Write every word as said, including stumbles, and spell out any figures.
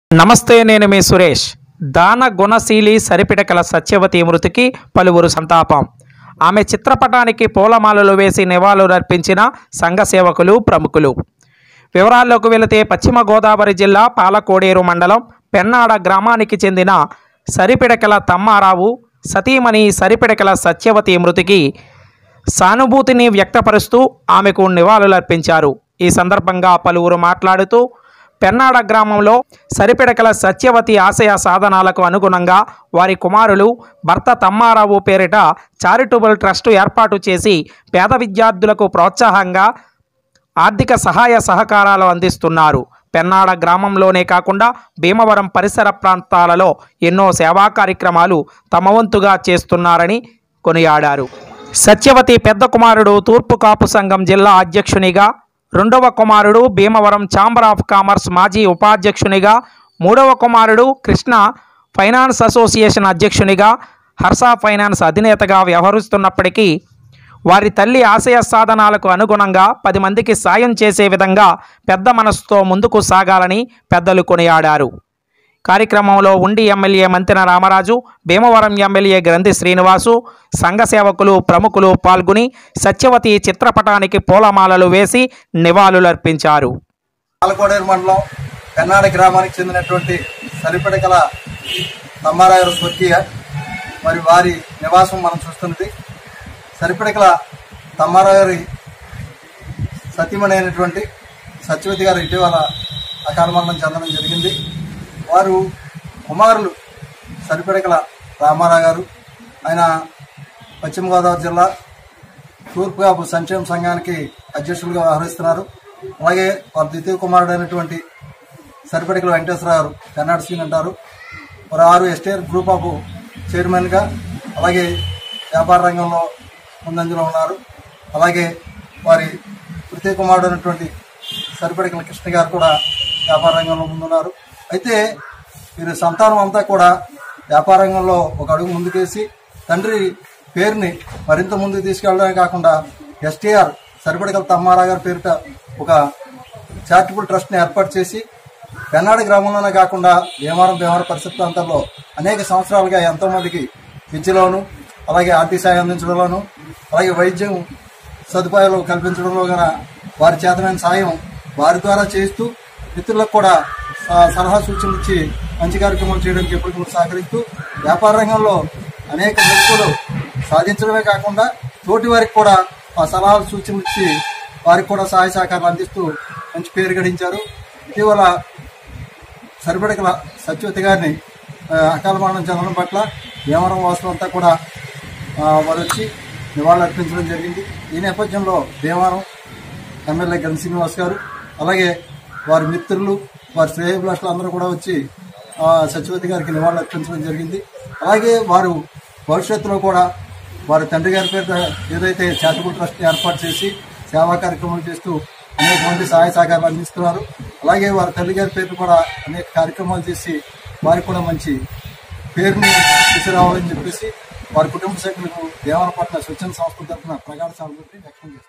నమస్తే, నేను మీ సురేష్. దాన గుణశీలి సరిపిడకల సత్యవతి మృతికి పలువురు సంతాపం. ఆమె చిత్రపటానికి పూలమాలలు వేసి నివాళులర్పించిన సంఘ సేవకులు, ప్రముఖులు. వివరాల్లోకి వెళితే పశ్చిమ గోదావరి జిల్లా పాలకోడేరు మండలం పెన్నాడ గ్రామానికి చెందిన సరిపిడకల తమ్మారావు సతీమణి సరిపిడకల సత్యవతి మృతికి సానుభూతిని వ్యక్తపరుస్తూ ఆమెకు నివాళులర్పించారు. ఈ సందర్భంగా పలువురు మాట్లాడుతూ పెన్నాడ గ్రామంలో సరిపిడకల సత్యవతి ఆశయ సాధనాలకు అనుగుణంగా వారి కుమారులు భర్త తమ్మారావు పేరిట చారిటబుల్ ట్రస్టు ఏర్పాటు చేసి పేద విద్యార్థులకు ప్రోత్సాహంగా ఆర్థిక సహాయ సహకారాలు అందిస్తున్నారు. పెన్నాడ గ్రామంలోనే కాకుండా భీమవరం పరిసర ప్రాంతాలలో ఎన్నో సేవా కార్యక్రమాలు తమ వంతుగా చేస్తున్నారని కొనియాడారు. సత్యవతి పెద్ద కుమారుడు తూర్పు కాపు సంఘం జిల్లా అధ్యక్షునిగా, రెండవ కుమారుడు భీమవరం ఛాంబర్ ఆఫ్ కామర్స్ మాజీ ఉపాధ్యక్షునిగా, మూడవ కుమారుడు కృష్ణ ఫైనాన్స్ అసోసియేషన్ అధ్యక్షునిగా, హర్ష ఫైనాన్స్ అధినేతగా వ్యవహరిస్తున్నప్పటికీ వారి తల్లి ఆశయ సాధనాలకు అనుగుణంగా పది మందికి సాయం చేసే విధంగా పెద్ద మనసుతో ముందుకు సాగాలని పెద్దలు కొనియాడారు. కార్యక్రమంలో ఉండి ఎమ్మెల్యే మంతెన రామరాజు, భీమవరం ఎమ్మెల్యే గ్రంథి శ్రీనివాసు, సంఘ సేవకులు, ప్రముఖులు పాల్గొని సత్యవతి చిత్రపటానికి పూలమాలలు వేసి నివాళులర్పించారు. పాలకోడేరు మండలం పెన్నాడ గ్రామానికి చెందినటువంటి సరిపిడకల తమ్మారావు స్వర్గీయ మరి వారి నివాసం మనం చూస్తున్నది. సరిపిడకల తమ్మారావు గారి సతీమణి అయినటువంటి సత్యవతి గారు ఇటీవల అకాల మరణం చెందడం జరిగింది. వారు కుమారులు సరిపిడకల రామారావు గారు, ఆయన పశ్చిమ గోదావరి జిల్లా తూర్పు కాపు సంక్షేమ సంఘానికి అధ్యక్షులుగా వ్యవహరిస్తున్నారు. అలాగే వారి ద్వితీయ కుమారుడు అయినటువంటి సరిపిడకల వెంకటేశ్వరరావు గారు పెన్నాడ సీన్ అంటారు. వారు ఆరు ఎస్టేట్ గ్రూప్ ఆఫ్ చైర్మన్గా, అలాగే వ్యాపార రంగంలో ముందంజలో ఉన్నారు. అలాగే వారి తృతీయ కుమారుడు అయినటువంటి సరిపిడకల కృష్ణ గారు కూడా వ్యాపార రంగంలో ముందున్నారు. అయితే వీరి సంతానం అంతా కూడా వ్యాపార రంగంలో ఒక అడుగు ముందుకేసి తండ్రి పేరుని మరింత ముందుకు తీసుకెళ్లడమే కాకుండా ఎస్టీఆర్ సరిపిడకల తమ్మారావు గారి పేరిట ఒక చారిటబుల్ ట్రస్ట్ని ఏర్పాటు చేసి పెన్నాడ గ్రామంలోనే కాకుండా భీమవరం భీమవరం పరిసర ప్రాంతాల్లో అనేక సంవత్సరాలుగా ఎంతోమందికి విద్యలోను, అలాగే ఆర్థిక సాయం అందించడంలోను, అలాగే వైద్యం సదుపాయాలు కల్పించడంలో గల వారి చేతనైన సాయం వారి ద్వారా చేస్తూ మిత్రులకు కూడా సలహా సూచనలు ఇచ్చి మంచి కార్యక్రమాలు చేయడానికి ఎప్పటికప్పుడు సహకరిస్తూ వ్యాపార రంగంలో అనేక మెరుగులు సాధించడమే కాకుండా తోటి వారికి కూడా ఆ సలహాలు సూచనలు ఇచ్చి వారికి కూడా సహాయ సహకారాలు అందిస్తూ మంచి పేరు గడించారు. ఇటీవల సరిపిడకల సత్యవతి గారిని అకాల మరణం చెందడం పట్ల భీమవరం వాసులు అంతా కూడా వారు వచ్చి నివాళులు అర్పించడం జరిగింది. ఈ నేపథ్యంలో భీమవరం ఎమ్మెల్యే గ్రంథి శ్రీనివాస్ గారు, అలాగే వారి మిత్రులు, వారి శ్రేయోభిలాషులు అందరూ కూడా వచ్చి సత్యవతి గారికి నివాళులు అర్పించడం జరిగింది. అలాగే వారు భవిష్యత్తులో కూడా వారి తండ్రి గారి పేరు ఏదైతే చారిటబుల్ ట్రస్ట్ ఏర్పాటు చేసి సేవా కార్యక్రమాలు చేస్తూ అనేక మంది సహాయ సహకారాలు అందిస్తున్నారు. అలాగే వారి తల్లి గారి పేరు కూడా అనేక కార్యక్రమాలు చేసి వారికి కూడా మంచి పేరుని తీసుకురావాలని చెప్పేసి వారి కుటుంబ సభ్యులకు దేవరపట్ల స్వచ్ఛంద సంస్థ తరఫున ప్రగాఢ సానుభూతిని వ్యక్తం చేస్తారు.